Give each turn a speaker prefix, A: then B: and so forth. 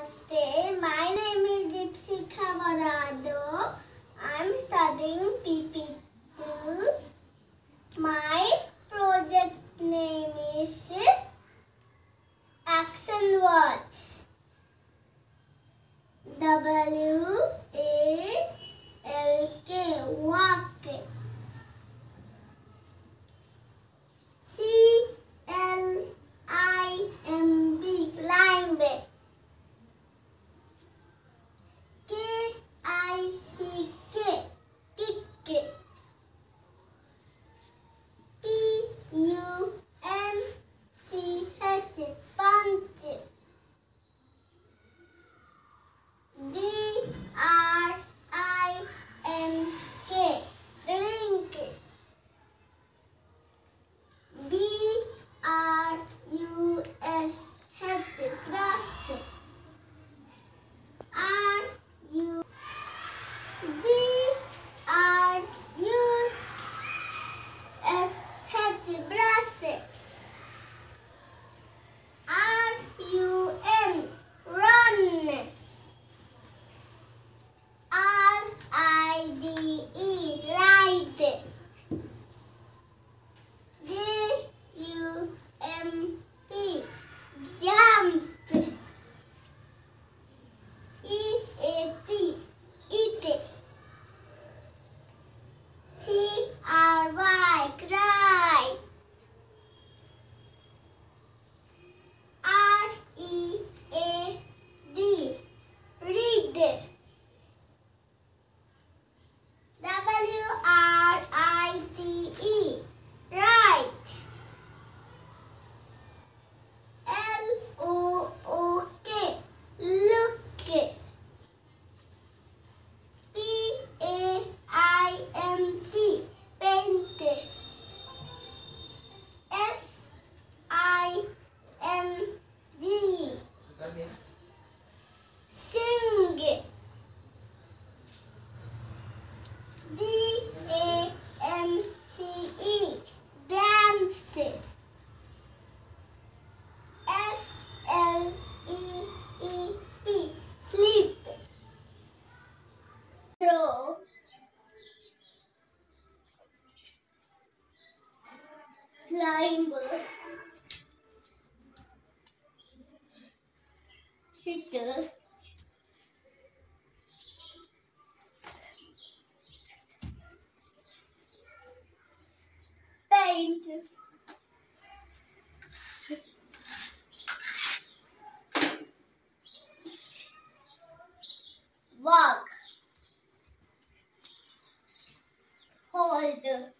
A: Namaste, my name is Deepshikha Varado. I am studying PP2. My project name is Action Words. W-A-L-K, walk. C-L-I-M-B, climb. K-I-C-K, kick. P-U-N-C-H, punch. D-R-I-N-K, drink. B-R-U-S-H, brush. B-R-U-S-H, brush. R-U-N, run. R-I-D-E, ride. J-U-M-P, jump. E-A-T, eat. C-R-Y, cry. R-E-A-D, read. W-R-I-T-E, write. L-O-O-K, look. P-A-I-N-T, paint. S-I-N-G, sing. D-A-N-C-E, dance. S-L-E-E-P, sleep. Row, climb, sit, paint, walk, hold.